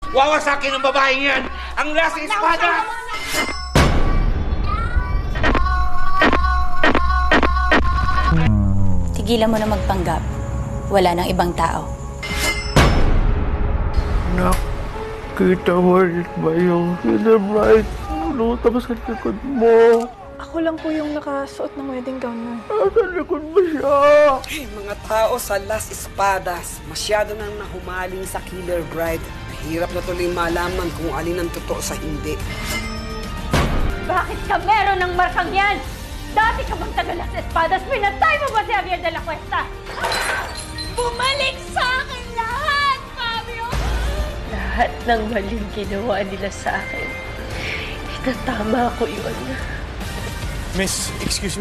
Wawasakin ang babaeng yan! Ang Las Espadas! Tigilan mo na magpanggap. Wala nang ibang tao. Nak, kita mo rin ba yung Killer Bride? Tapos sa likod mo. Ako lang po yung nakasuot ng wedding gown nun. Sa likod mo siya. Mga tao sa Las Espadas, masyado nang nahumaling sa Killer Bride. Mahirap na tuloy malaman kung alin ang totoo sa hindi. Bakit ka meron ng markang yan? Dati ka bang taga Las Espadas? Pinatay mo ba si Javier de la Cuesta? Bumalik sa akin lahat, Fabio! Lahat ng maling ginawa nila sa akin, itatama ko yun. Miss, excuse me.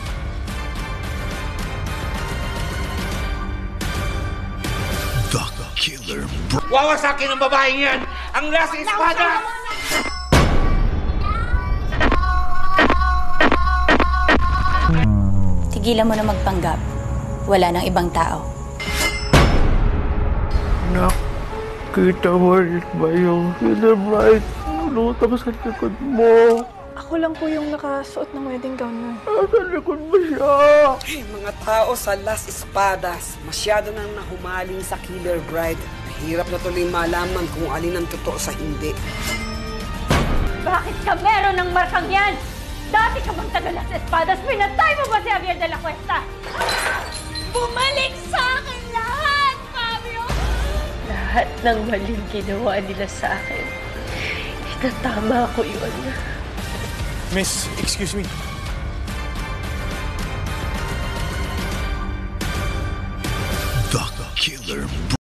The Killer Bride. Wawasakin ang babaeng yan! Ang Las Espadas! Tigilan mo na magpanggap. Wala nang ibang tao. Nak, kita mo rin ba yung Killer Bride? Tapos sa likod mo. Ako lang po yung nakasuot ng wedding gown nun. Sa likod mo siya. Mga tao sa Las Espadas, masyado nang nahumaling sa Killer Bride. Mahirap na tuloy malaman kung alin ang totoo sa hindi. Bakit ka meron ng markang yan? Dati ka bang taga Las Espadas? Pinatay mo ba si Javier de la Cuesta? Bumalik sa akin lahat, Fabio! Lahat ng maling ginawa nila sa akin, itatama ko yun. Miss, excuse me. The Killer Bride.